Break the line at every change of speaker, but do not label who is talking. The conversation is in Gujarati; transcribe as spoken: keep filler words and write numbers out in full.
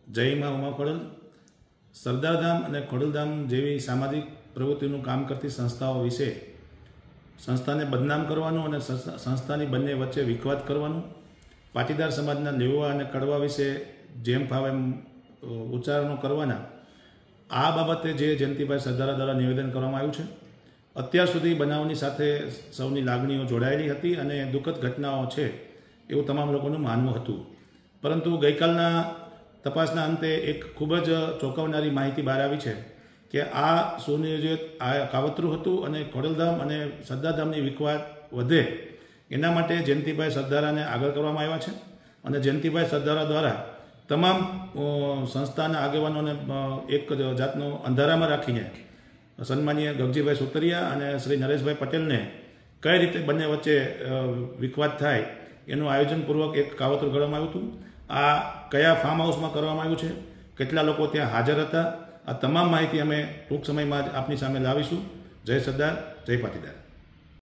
જય મા ઉમા ખોડલ સરદારધામ અને ખોડલધામ જેવી સામાજિક પ્રવૃત્તિનું કામ કરતી સંસ્થાઓ વિશે સંસ્થાને બદનામ કરવાનું અને સંસ્થાની બંને વચ્ચે વિખવાદ કરવાનું, પાટીદાર સમાજના લેવા અને કડવા વિશે જેમ ફાવે એમ ઉચ્ચારણો કરવાના, આ બાબતે જે જયંતિભાઈ સરદારા દ્વારા નિવેદન કરવામાં આવ્યું છે, અત્યાર સુધી બનાવની સાથે સૌની લાગણીઓ જોડાયેલી હતી અને દુઃખદ ઘટનાઓ છે એવું તમામ લોકોનું માનવું હતું. પરંતુ ગઈકાલના તપાસના અંતે એક ખૂબ જ ચોંકાવનારી માહિતી બહાર આવી છે કે આ સુનિયોજિત આ કાવતરું હતું અને ખોડલધામ અને સરદારધામની વિખવાદ વધે એના માટે જયંતિભાઈ સરદારાને આગળ કરવામાં આવ્યા છે અને જયંતિભાઈ સરદારા દ્વારા તમામ સંસ્થાના આગેવાનોને એક જાતનો અંધારામાં રાખીને સન્માનીય ગગજીભાઈ સુતરિયા અને શ્રી નરેશભાઈ પટેલને કઈ રીતે બંને વચ્ચે વિખવાદ થાય એનું આયોજનપૂર્વક એક કાવતરું ઘડવામાં આવ્યું હતું. આ કયા ફાર્મ હાઉસમાં કરવામાં આવ્યું છે, કેટલા લોકો ત્યાં હાજર હતા, આ તમામ માહિતી અમે ટૂંક સમયમાં જ આપની સામે લાવીશું. જય સરદાર, જય પાટીદાર.